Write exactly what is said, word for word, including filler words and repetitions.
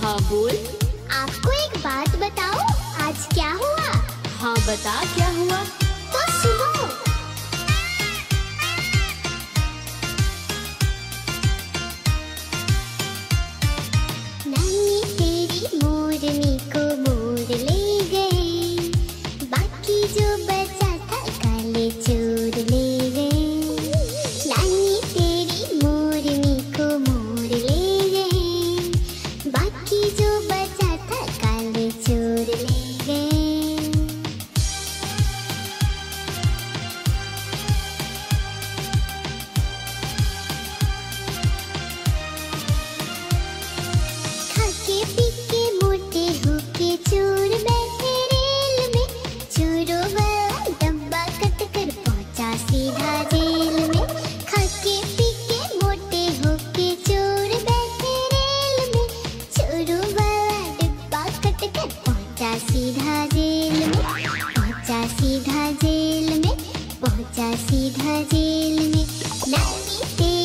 हाँ बोल। आपको एक बात बताओ, आज क्या हुआ? हाँ बता क्या हुआ। तो सुनो। नानी तेरी मोरनी को मोर ले गए, बाकी जो बचा था काले चोर ले गए। नानी तेरी मोरनी को मोर ले गए, बाकी जो बचा था काले चोर ले गए। खाके पीके मोटे होके चोर बैठे रेल में, चोरों वाला डब्बा कट कर पहुंचा सीधा जेल में। खाके पीके मोटे होके चोर बैठे रेल में, चोरों वाला डब्बा कट कर पहुंचा सीधा जेल में। पहुंचा सीधा जेल में, पहुंचा सीधा जेल में। नानी